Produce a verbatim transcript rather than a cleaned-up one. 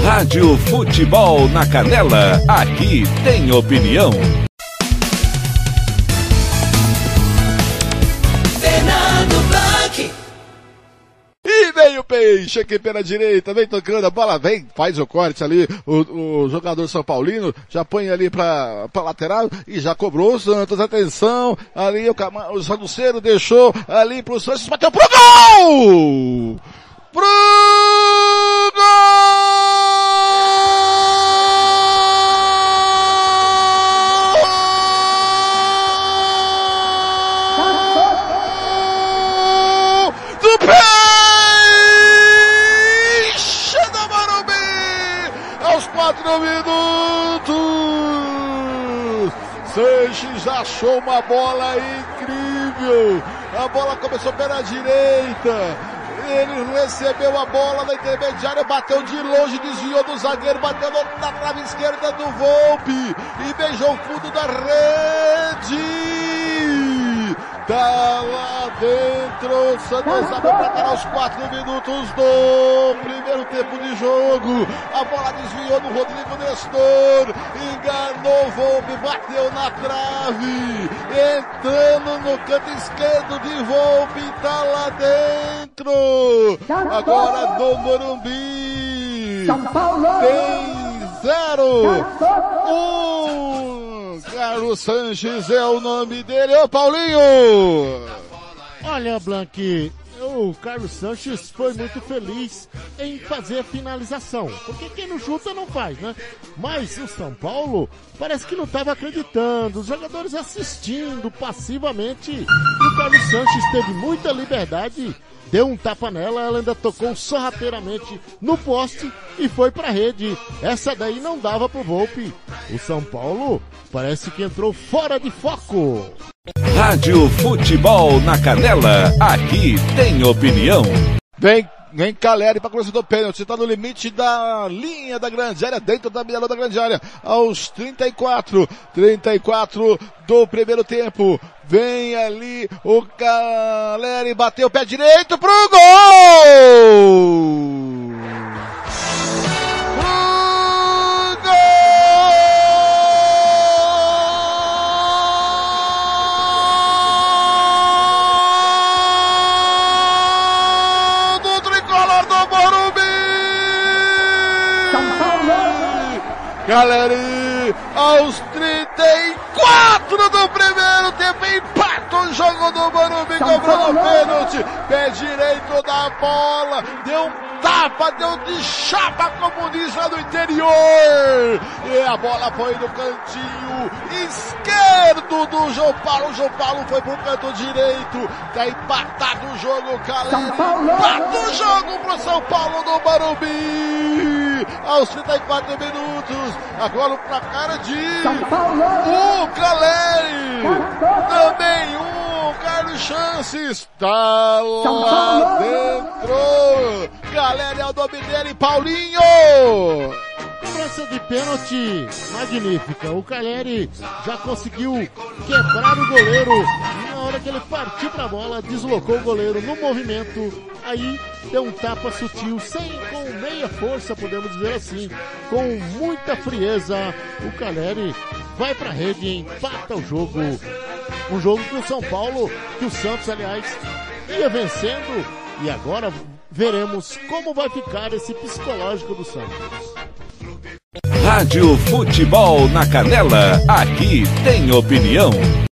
Rádio Futebol na Canela, aqui tem opinião. E vem o peixe aqui pela direita, vem tocando a bola, vem, faz o corte ali, o, o jogador São Paulino já põe ali pra, pra lateral e já cobrou o Santos, atenção, ali o, o Saduceiro deixou ali pro Santos, bateu pro gol! Pro gol! Do pé! Quatro minutos, Sanches achou uma bola incrível, a bola começou pela direita, ele recebeu a bola na intermediária, bateu de longe, desviou do zagueiro, bateu na trave esquerda do Volpi e beijou o fundo da rede. Tá lá dentro, Santos abre pra cá aos quatro minutos do primeiro tempo de jogo. A bola desviou no Rodrigo Nestor, enganou o Volpi, bateu na trave, entrando no canto esquerdo de Volpi, tá lá dentro. Agora do Morumbi, tem zero, um. Carlos Sanches é o nome dele, ô Paulinho! Olha, Blanqui, o Carlos Sanches foi muito feliz em fazer a finalização, porque quem não chuta não faz, né? Mas o São Paulo parece que não estava acreditando, os jogadores assistindo passivamente, e o Carlos Sanches teve muita liberdade, deu um tapa nela, ela ainda tocou sorrateiramente no poste e foi pra rede. Essa daí não dava pro Volpi. O São Paulo parece que entrou fora de foco. Rádio Futebol na Canela, aqui tem opinião. Vem, vem Caleri para cruzar do pênalti, está no limite da linha da grande área, dentro da meia da grande área, aos trinta e quatro, trinta e quatro do primeiro tempo. Vem ali o Caleri, bateu o pé direito pro gol! Caleri, aos trinta e quatro do primeiro tempo, empata o jogo do Morumbi, cobrou no pênalti, pé direito da bola, deu um tapa, deu de chapa, como diz lá no interior, e a bola foi no cantinho esquerdo do João Paulo, o João Paulo foi pro canto direito, tá empatado o jogo, Caleri, empata o jogo pro São Paulo no Morumbi, aos trinta e quatro minutos, agora o placar é de o Caleri, também um Carlos Sanches, tá lá dentro, Caleri é o nome dele, Paulinho! Cobrança de pênalti magnífica, o Caleri já conseguiu quebrar o goleiro, na hora que ele partiu pra bola, deslocou o goleiro no movimento, aí deu um tapa sutil, sem, com meia força, podemos dizer assim, com muita frieza, o Caleri vai pra rede e empata o jogo, um jogo que o São Paulo, que o Santos, aliás, ia vencendo, e agora veremos como vai ficar esse psicológico do Santos. Rádio Futebol na Canela, aqui tem opinião.